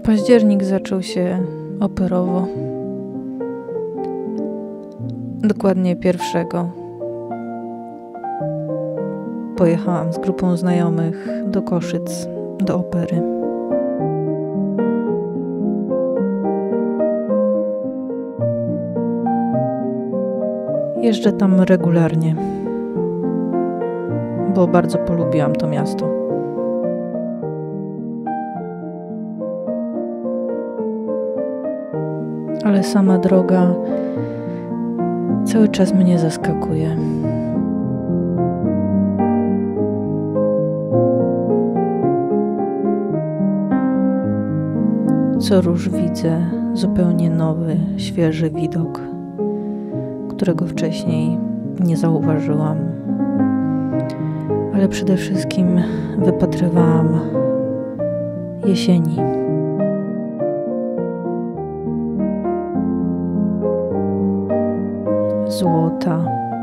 Październik zaczął się operowo. Dokładnie 1. Pojechałam z grupą znajomych do Koszyc, do opery. Jeżdżę tam regularnie, bo bardzo polubiłam to miasto. Ale sama droga cały czas mnie zaskakuje. Co róż widzę zupełnie nowy, świeży widok, którego wcześniej nie zauważyłam. Ale przede wszystkim wypatrywałam jesieni. Złota,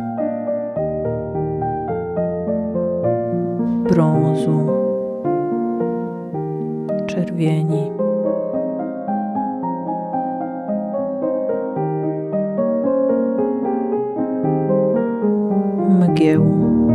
brązu, czerwieni. Mgieł.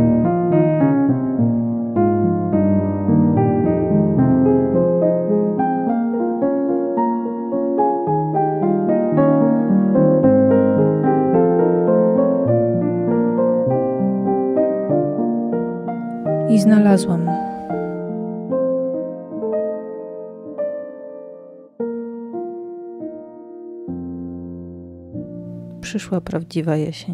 I znalazłam. Przyszła prawdziwa jesień.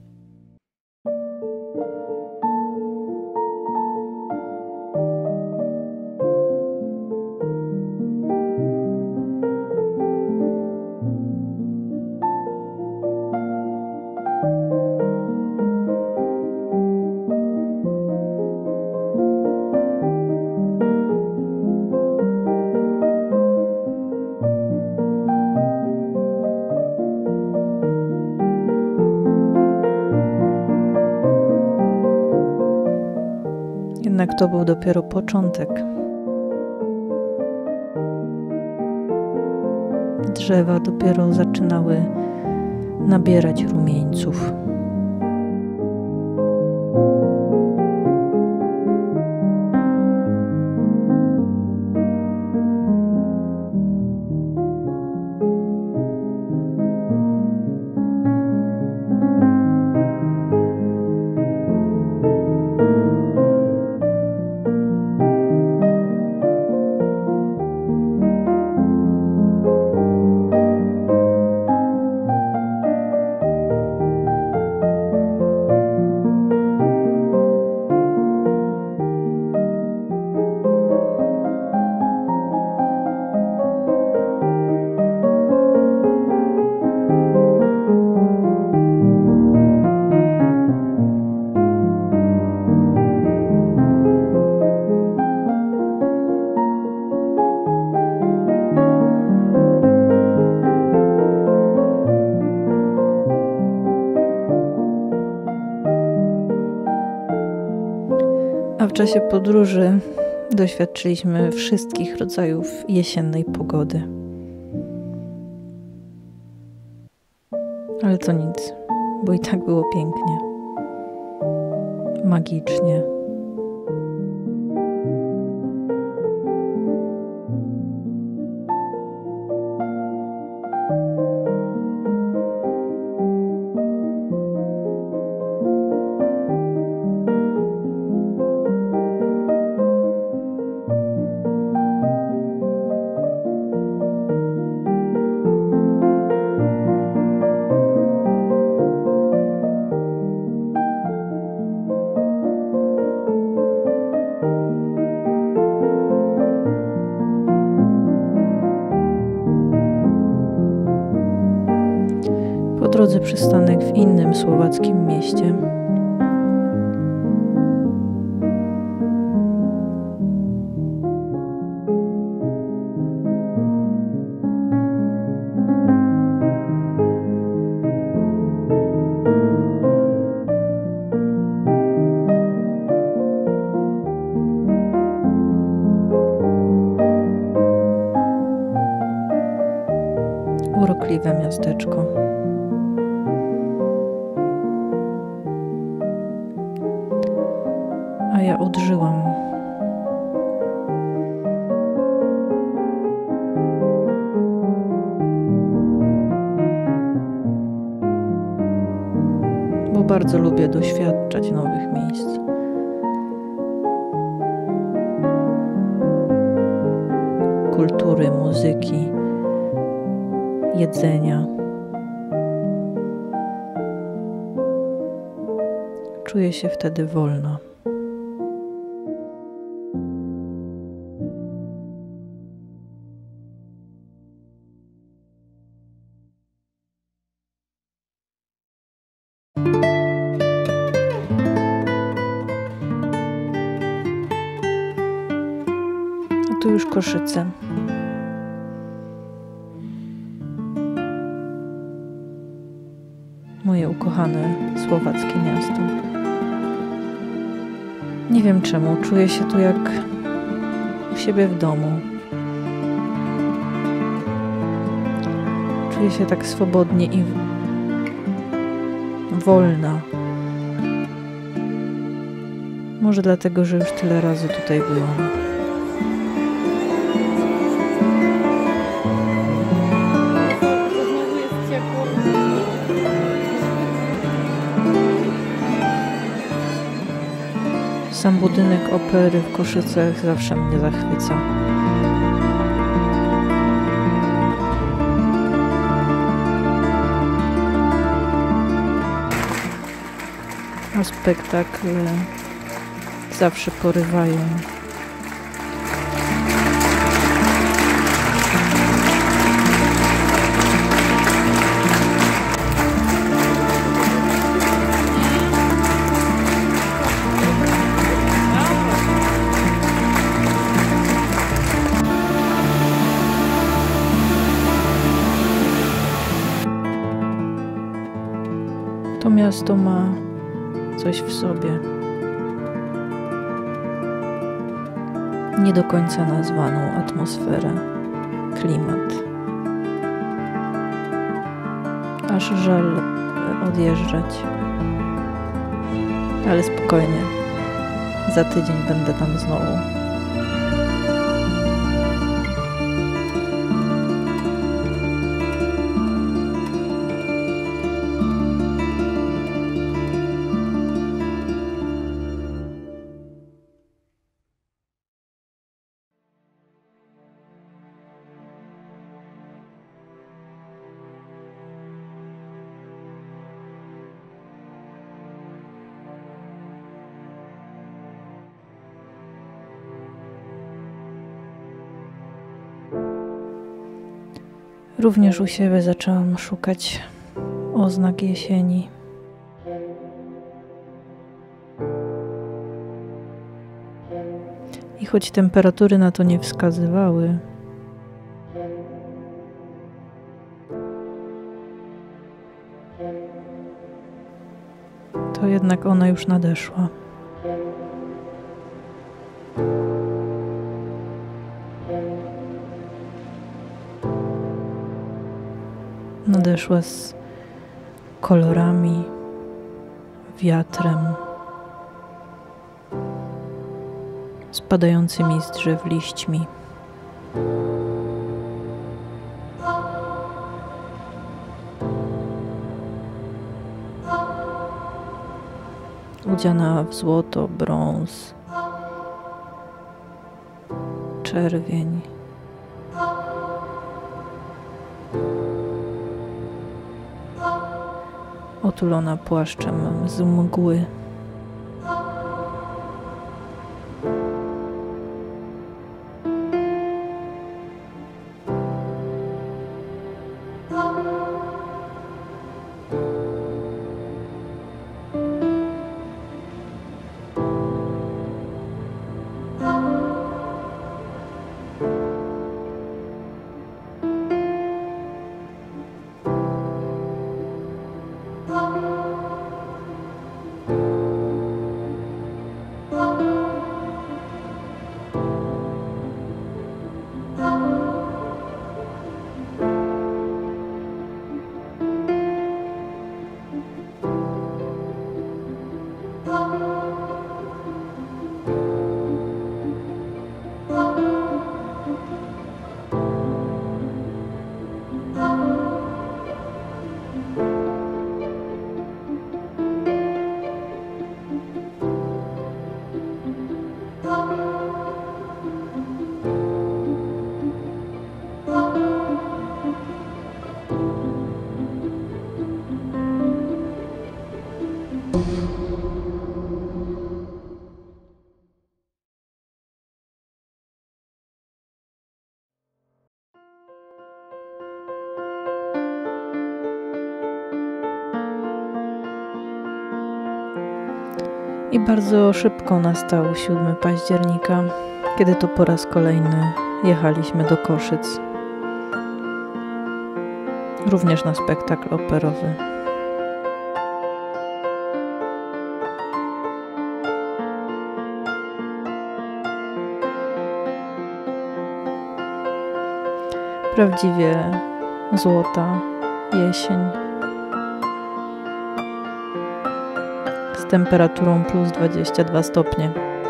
Jednak to był dopiero początek. Drzewa dopiero zaczynały nabierać rumieńców. A w czasie podróży doświadczyliśmy wszystkich rodzajów jesiennej pogody. Ale to nic, bo i tak było pięknie, magicznie. Po drodze przystanek w innym słowackim mieście. szczęśliwe miasteczko. A ja odżyłam. Bo bardzo lubię doświadczać nowych miejsc. Kultury, muzyki, jedzenia. Czuję się wtedy wolna. A tu już Koszyce. Moje ukochane słowackie miasto. Nie wiem czemu, czuję się tu jak u siebie w domu. Czuję się tak swobodnie i wolna. Może dlatego, że już tyle razy tutaj byłam. Sam budynek opery w Koszycach zawsze mnie zachwyca. A spektakle zawsze porywają. To miasto ma coś w sobie. Nie do końca nazwaną atmosferę, klimat. Aż żal odjeżdżać. Ale spokojnie. Za tydzień będę tam znowu. Również u siebie zaczęłam szukać oznak jesieni. I choć temperatury na to nie wskazywały, to jednak ona już nadeszła. Nadeszła z kolorami, wiatrem, spadającymi z drzew liśćmi. Odziana w złoto, brąz, czerwień. Otulona płaszczem z mgły. I bardzo szybko nastał 7 października, kiedy to po raz kolejny jechaliśmy do Koszyc. Również na spektakl operowy. Prawdziwie złota jesień z temperaturą plus 22 stopnie.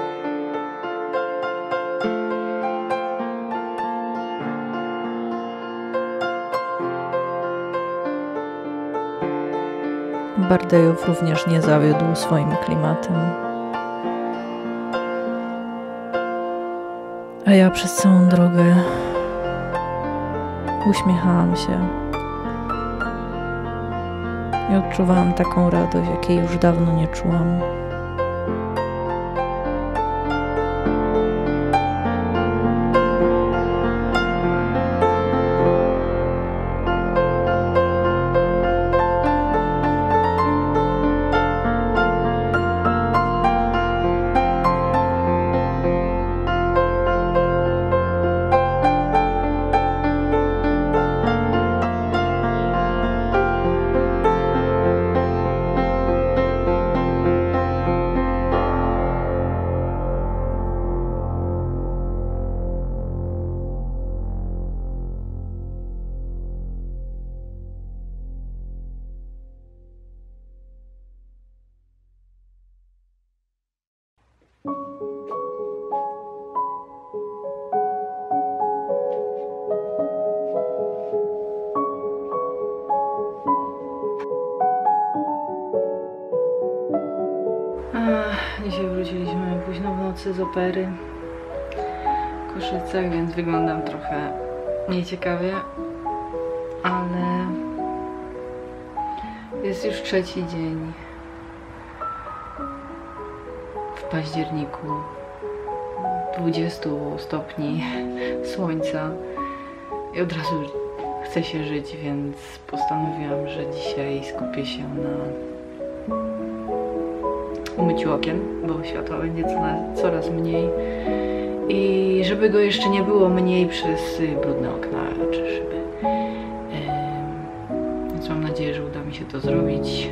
Bardejów również nie zawiódł swoim klimatem. A ja przez całą drogę uśmiechałam się i odczuwałam taką radość, jakiej już dawno nie czułam. Dzisiaj wróciliśmy późno w nocy z opery w Koszycach, więc wyglądam trochę nieciekawie, ale jest już 3. dzień w październiku, 20 stopni słońca i od razu chce się żyć, więc postanowiłam, że dzisiaj skupię się na umyciu okien, bo światła będzie coraz mniej i żeby go jeszcze nie było mniej przez brudne okna czy szyby. Więc mam nadzieję, że uda mi się to zrobić.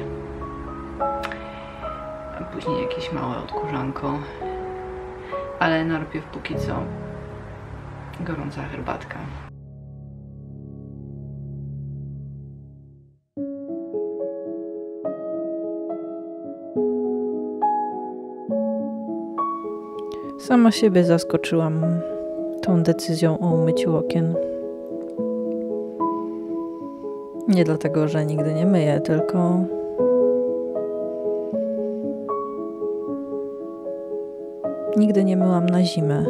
A później jakieś małe odkurzanko, ale najpierw póki co gorąca herbatka. Sama siebie zaskoczyłam tą decyzją o umyciu okien. Nie dlatego, że nigdy nie myję, tylko nigdy nie myłam na zimę.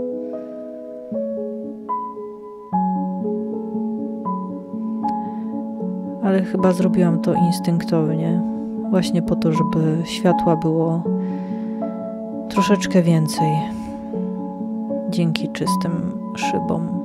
Ale chyba zrobiłam to instynktownie, właśnie po to, żeby światła było troszeczkę więcej dzięki czystym szybom.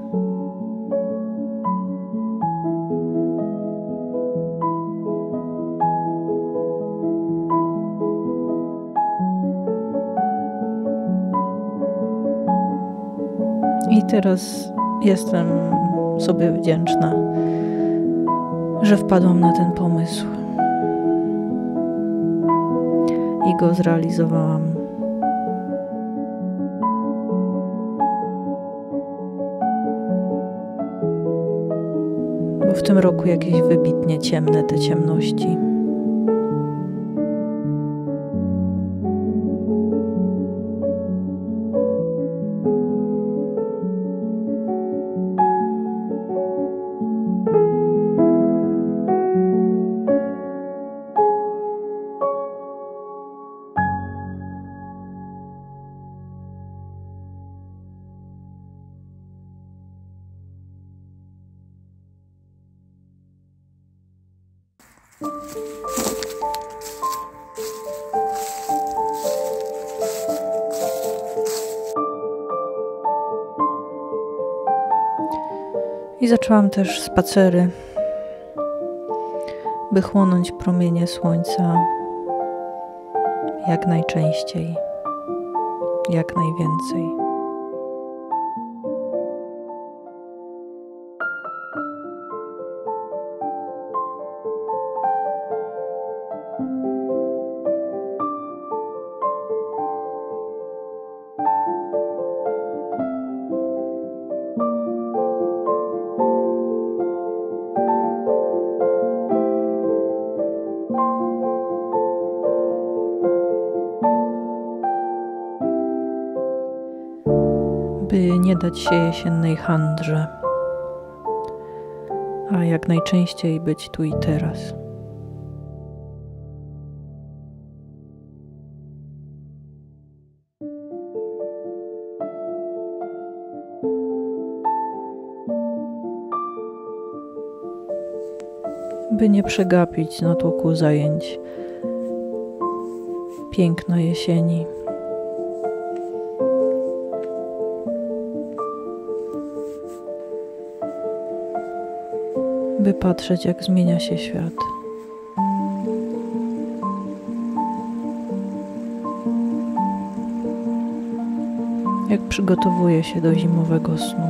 I teraz jestem sobie wdzięczna, że wpadłam na ten pomysł i go zrealizowałam. Bo w tym roku jakieś wybitnie ciemne te ciemności. I zaczęłam też spacery, by chłonąć promienie słońca jak najczęściej, jak najwięcej. By nie dać się jesiennej handrze, a jak najczęściej być tu i teraz. By nie przegapić natłoku zajęć, piękna jesieni. By patrzeć, jak zmienia się świat. Jak przygotowuje się do zimowego snu.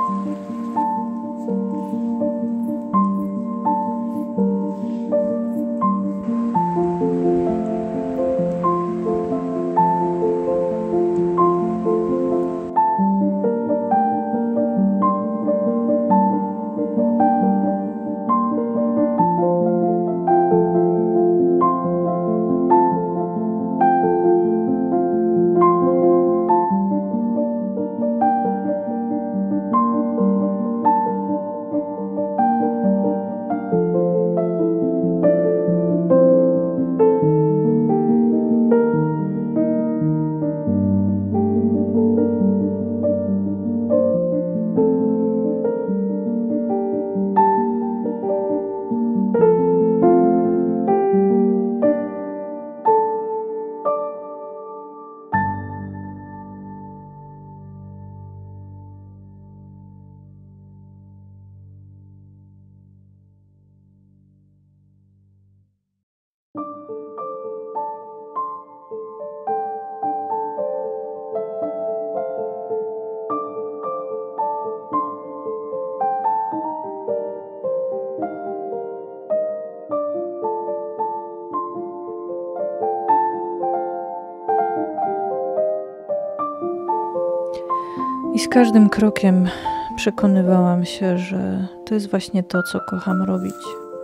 I z każdym krokiem przekonywałam się, że to jest właśnie to, co kocham robić.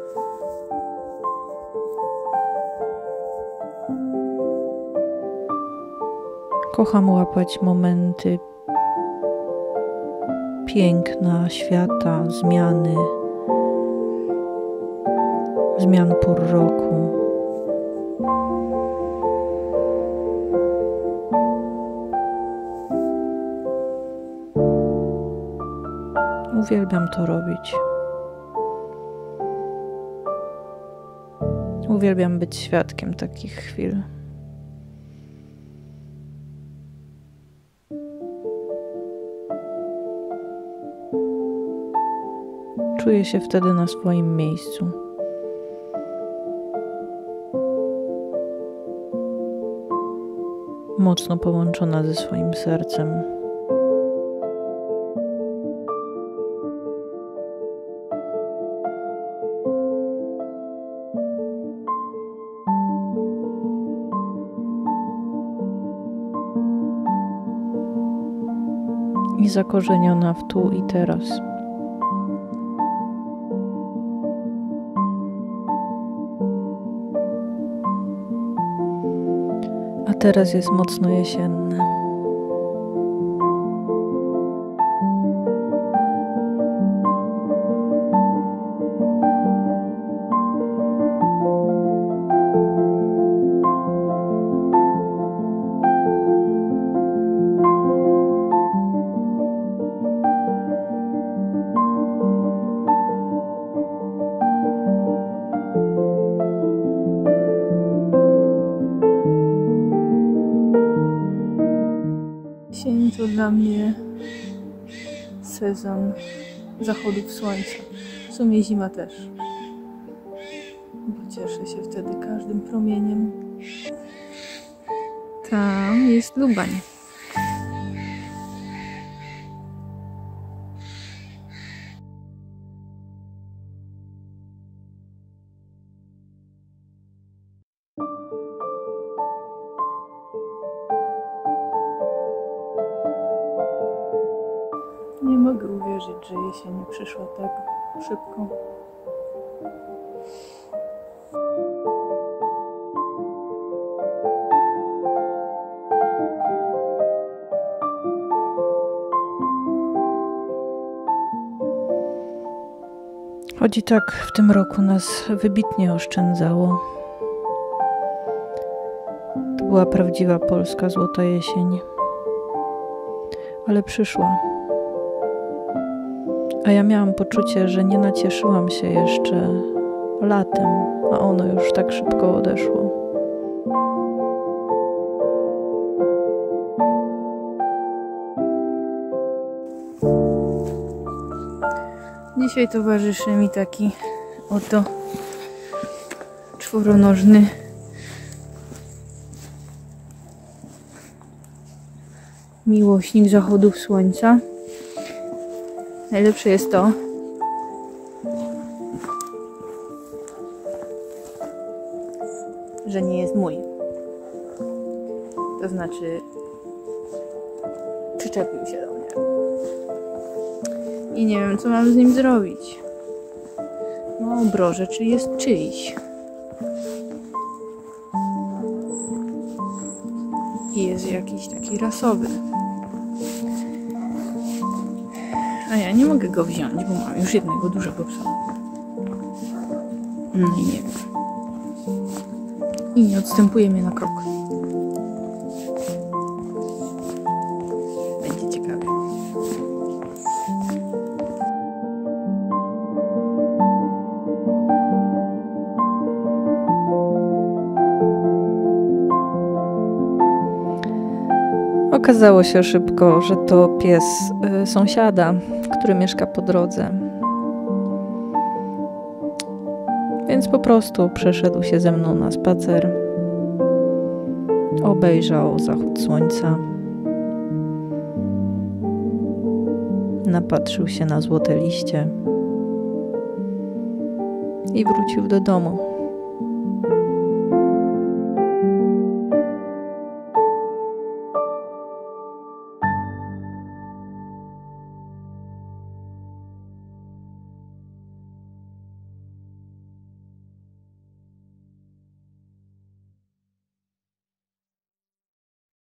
Kocham łapać momenty piękna, świata, zmian pór roku. Uwielbiam to robić. Uwielbiam być świadkiem takich chwil. Czuję się wtedy na swoim miejscu. Mocno połączona ze swoim sercem. I zakorzeniona w tu i teraz. A teraz jest mocno jesienne. Jesień to dla mnie sezon zachodów słońca. W sumie zima też. Bo cieszę się wtedy każdym promieniem. Tam jest Lubań. Nie mogę uwierzyć, że jesień przyszła tak szybko. Choć i tak w tym roku nas wybitnie oszczędzało. To była prawdziwa polska złota jesień. Ale przyszła. A ja miałam poczucie, że nie nacieszyłam się jeszcze latem, a ono już tak szybko odeszło. Dzisiaj towarzyszy mi taki oto czworonożny miłośnik zachodów słońca. Najlepsze jest to, że nie jest mój. To znaczy, przyczepił się do mnie. I nie wiem, co mam z nim zrobić. No, obrożę, czy jest czyjś. I jest jakiś taki rasowy. A ja nie mogę go wziąć, bo mam już jednego dużego psa. No i nie wiem. I nie odstępuje mnie na krok. Będzie ciekawe. Okazało się szybko, że to pies sąsiada, który mieszka po drodze. Więc po prostu przeszedł się ze mną na spacer. Obejrzał zachód słońca. Napatrzył się na złote liście. I wrócił do domu.